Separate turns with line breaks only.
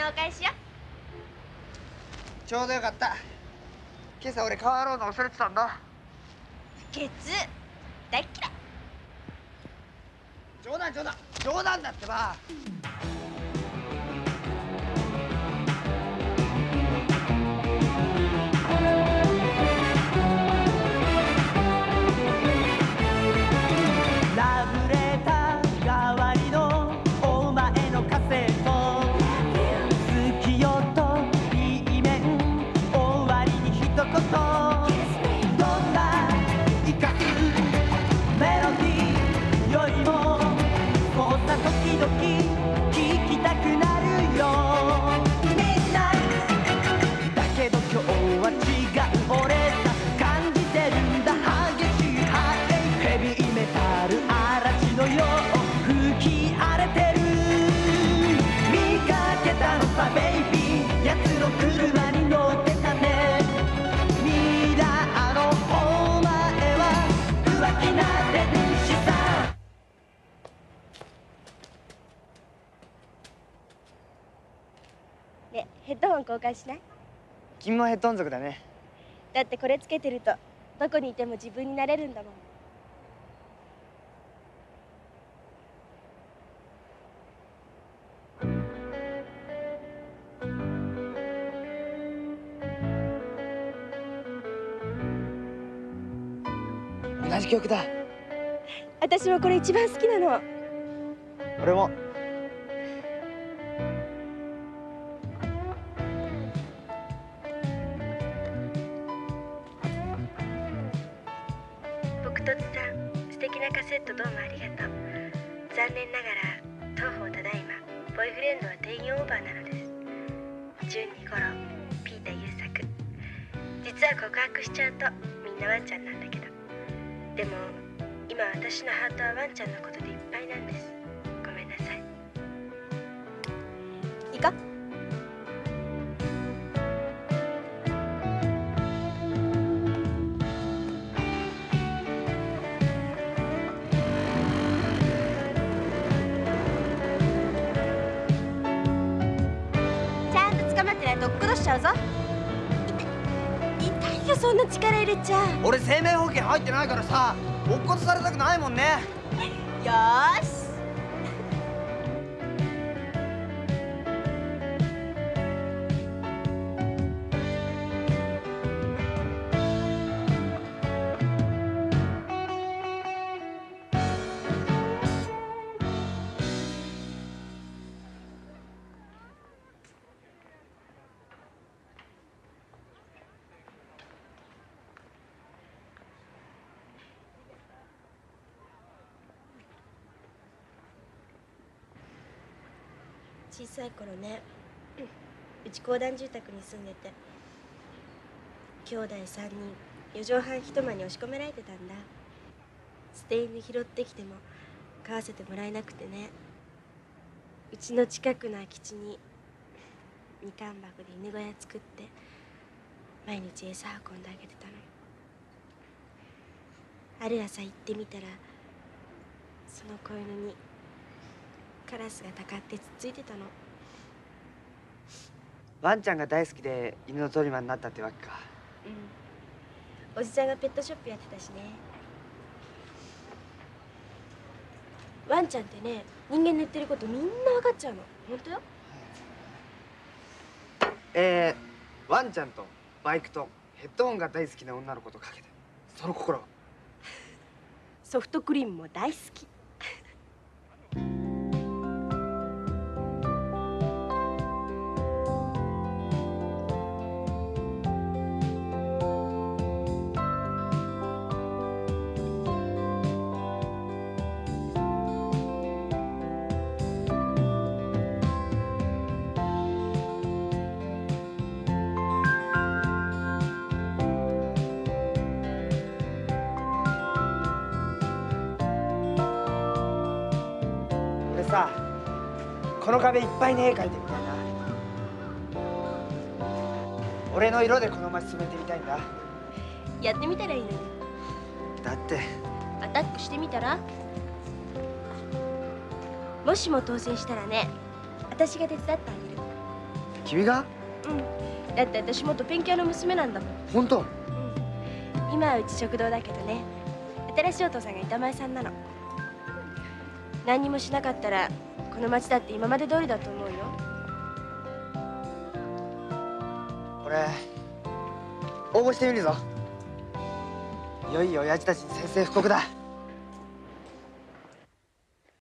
のお返しよ。
ちょうどよかった。今朝俺顔洗うの忘れてたんだ。
不潔大っ嫌い。
冗談だってば。
ラブレター代わりのお前のカセット、好きよと B 面終わりに一言、どんな生かすメロディーよりもこんな時々聴きたくなるよ。みんなだけど今日は違う俺さ感じてるんだ。激しいハイヘビーメタル嵐のよう吹き荒れてる。見かけたのさベイビーやつの車に乗ってたね。ミラーのお前は浮気な天使さ。
ね、ヘッドホン交換しない？
君もヘッドホン族だね。
だってこれつけてるとどこにいても自分になれるんだもん。
同じ曲だ。
私もこれ一番好きなの。
俺も。
僕とつさん、素敵なカセットどうもありがとう。残念ながら当方ただいまボーイフレンドは定員オーバーなのです。純に頃ピーター優作。実は告白しちゃうとみんなワンちゃんなんだけど、でも今私のハートはワンちゃんのことでいっぱいなんです。ごめんなさい。いいか？ちゃんと捕まってないと落っことしちゃうぞ。痛いよ、そんな力入れちゃ。
俺生命保険入ってないからさ、落っことされたくないもんね。
よーし。小さい頃ね、うち公団住宅に住んでて、兄弟3人4畳半一間に押し込められてたんだ。捨て犬拾ってきても飼わせてもらえなくてね、うちの近くの空き地にみかん箱で犬小屋作って毎日餌運んであげてたの。ある朝行ってみたら、その子犬にカラスがたかってつっついてたの。
ワンちゃんが大好きで犬のトリマーになったってわけか。
うん。おじちゃんがペットショップやってたしね。ワンちゃんってね、人間の言ってることみんな分かっちゃうの。本当よ。
ワンちゃんとバイクとヘッドホンが大好きな女の子とかけて、その心は。
ソフトクリームも大好き。
さ、この壁いっぱいに絵描いてみたいな。俺の色でこの街染めてみたいんだ。
やってみたらいいのに。
だって
アタックしてみたら？もしも当選したらね、私が手伝ってあげる。
君が？
うん。だって私元ペンキ屋の娘なんだもん。
本当？
今はうち食堂だけどね、新しいお父さんが板前さんなの。何にもしなかったらこの町だって今まで通りだと思うよ。
俺応募してみるぞ。いよいよ親父たちに宣戦布告だ。